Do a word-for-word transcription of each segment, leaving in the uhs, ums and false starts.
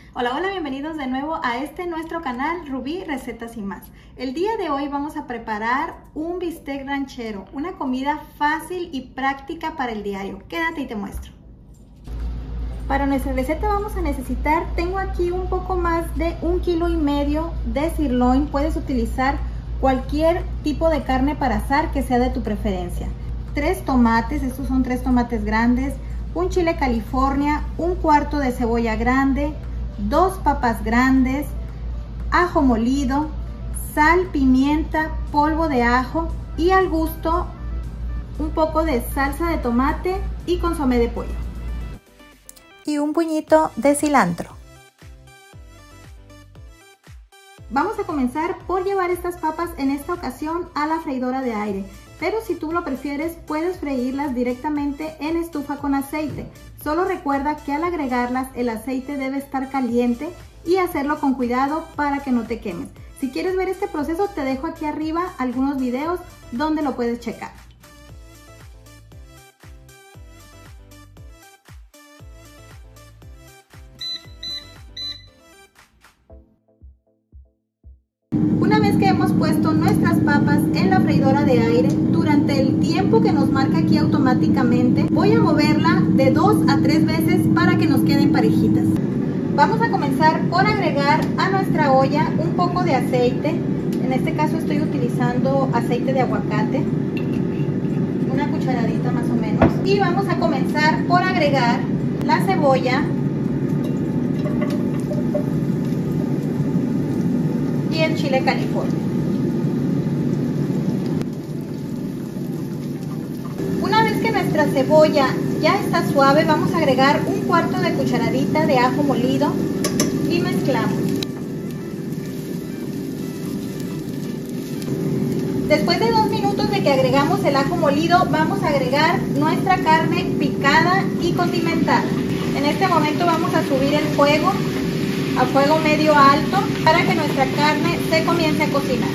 Hola, hola, bienvenidos de nuevo a este nuestro canal Rubí Recetas y Más. El día de hoy vamos a preparar un bistec ranchero, una comida fácil y práctica para el diario. Quédate y te muestro. Para nuestra receta vamos a necesitar, tengo aquí un poco más de un kilo y medio de sirloin. Puedes utilizar cualquier tipo de carne para asar que sea de tu preferencia. Tres tomates, estos son tres tomates grandes, un chile California, un cuarto de cebolla grande, dos papas grandes, ajo molido, sal, pimienta, polvo de ajo y al gusto un poco de salsa de tomate y consomé de pollo. Y un puñito de cilantro. Vamos a comenzar por llevar estas papas en esta ocasión a la freidora de aire, pero si tú lo prefieres puedes freírlas directamente en estufa con aceite. Solo recuerda que al agregarlas el aceite debe estar caliente y hacerlo con cuidado para que no te quemes. Si quieres ver este proceso te dejo aquí arriba algunos videos donde lo puedes checar. Una vez que hemos puesto nuestras papas en la freidora de aire, durante el tiempo que nos marca aquí automáticamente, voy a moverla de dos a tres veces para que nos queden parejitas. Vamos a comenzar por agregar a nuestra olla un poco de aceite. En este caso estoy utilizando aceite de aguacate, una cucharadita más o menos. Y vamos a comenzar por agregar la cebolla y el chile California. Una vez que nuestra cebolla ya está suave, vamos a agregar un cuarto de cucharadita de ajo molido y mezclamos. Después de dos minutos de que agregamos el ajo molido, vamos a agregar nuestra carne picada y condimentada. En este momento vamos a subir el fuego a fuego medio alto para que nuestra carne se comience a cocinar.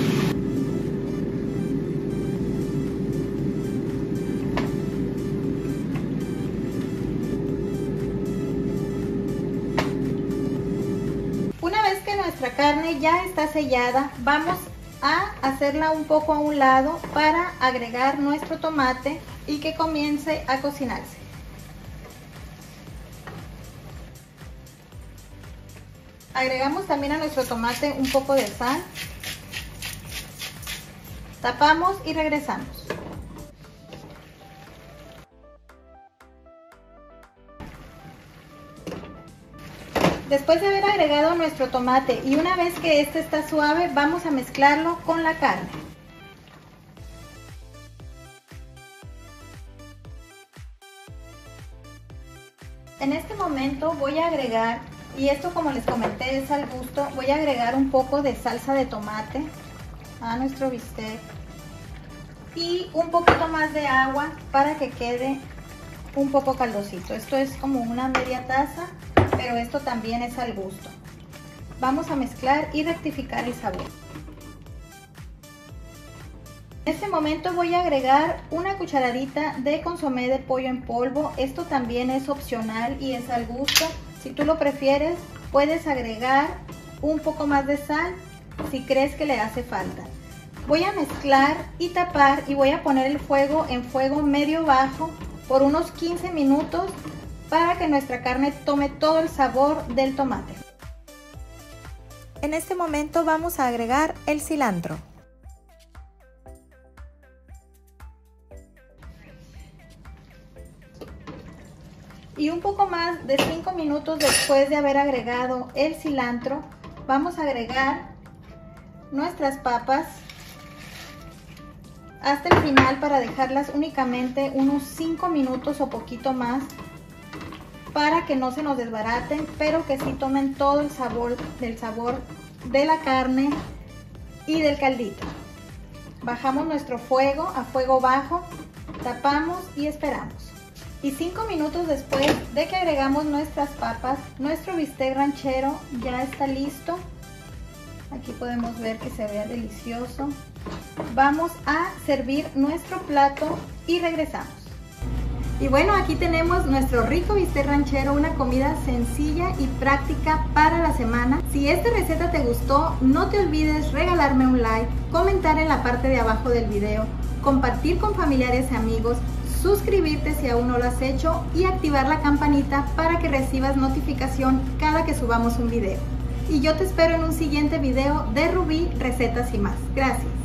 Una vez que nuestra carne ya está sellada, vamos a hacerla un poco a un lado para agregar nuestro tomate y que comience a cocinarse. Agregamos también a nuestro tomate un poco de sal, tapamos y regresamos. Después de haber agregado nuestro tomate y una vez que este está suave, vamos a mezclarlo con la carne. En este momento voy a agregar, y esto como les comenté es al gusto, voy a agregar un poco de salsa de tomate a nuestro bistec y un poquito más de agua para que quede un poco caldosito. Esto es como una media taza, pero esto también es al gusto. Vamos a mezclar y rectificar el sabor. En este momento voy a agregar una cucharadita de consomé de pollo en polvo. Esto también es opcional y es al gusto. Si tú lo prefieres, puedes agregar un poco más de sal si crees que le hace falta. Voy a mezclar y tapar y voy a poner el fuego en fuego medio bajo por unos quince minutos para que nuestra carne tome todo el sabor del tomate. En este momento vamos a agregar el cilantro. Y un poco más de cinco minutos después de haber agregado el cilantro, vamos a agregar nuestras papas hasta el final para dejarlas únicamente unos cinco minutos o poquito más para que no se nos desbaraten, pero que sí tomen todo el sabor del sabor de la carne y del caldito. Bajamos nuestro fuego a fuego bajo, tapamos y esperamos. Y cinco minutos después de que agregamos nuestras papas, nuestro bistec ranchero ya está listo. Aquí podemos ver que se ve delicioso. Vamos a servir nuestro plato y regresamos. Y bueno, aquí tenemos nuestro rico bistec ranchero, una comida sencilla y práctica para la semana. Si esta receta te gustó, no te olvides regalarme un like, comentar en la parte de abajo del video, compartir con familiares y amigos, suscribirte si aún no lo has hecho y activar la campanita para que recibas notificación cada que subamos un video. Y yo te espero en un siguiente video de Rubí Recetas y Más. Gracias.